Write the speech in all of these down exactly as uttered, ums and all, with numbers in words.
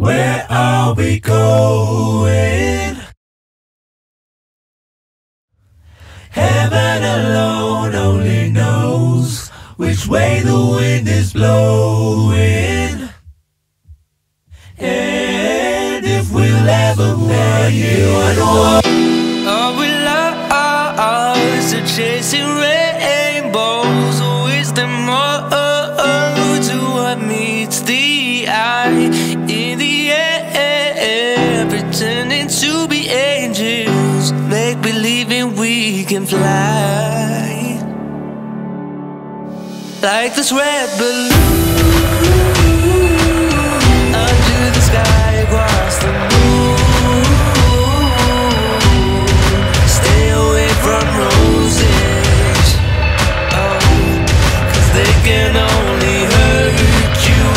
Where are we going? Heaven alone only knows which way the wind is blowing, and if we'll ever make it. Are we lost to chasing rainbows, or is there more to what meets the eye? In the air, pretending to be angels, make believing we can fly like this red balloon under the sky, across the moon. Stay away from roses, oh, 'cause they can only hurt you.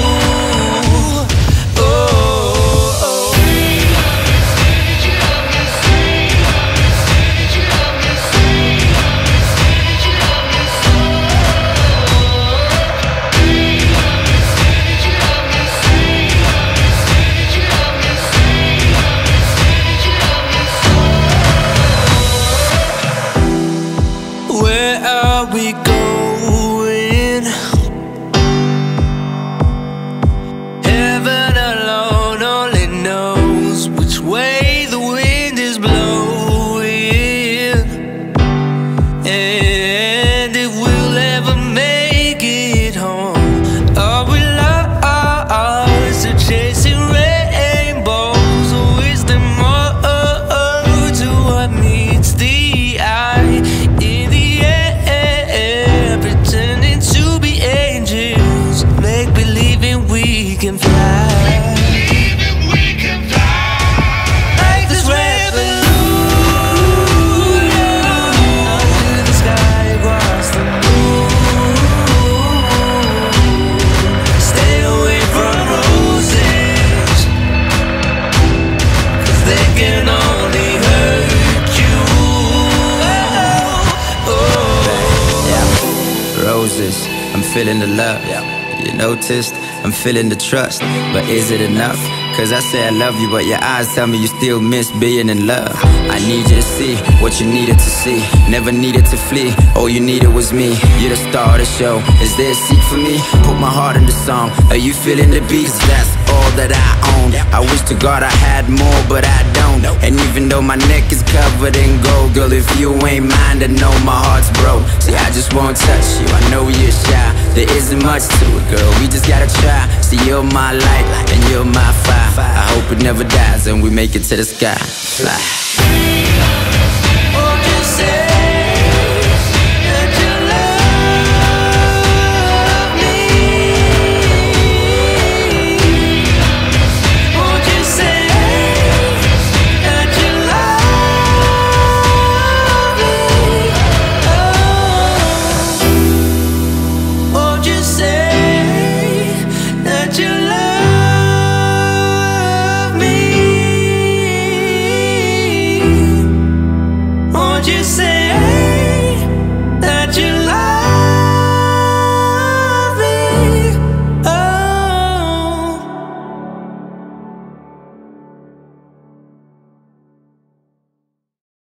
I'm feeling the love, you noticed, I'm feeling the trust, but is it enough? Cause I say I love you, but your eyes tell me you still miss being in love. I need you to see what you needed to see, never needed to flee, all you needed was me. You're the star of the show, is there a seat for me? Put my heart in the song, are you feeling the beat? Cause that's all that I own. I wish to God I had more, but I don't. And even though my neck is covered in gold, girl, if you ain't mine, then know my heart's broke. See, I just won't touch you, I know you're shy, there isn't much to it, girl, we just gotta try. See, you're my light, and you're my fire, I hope it never dies and we make it to the sky. Fly.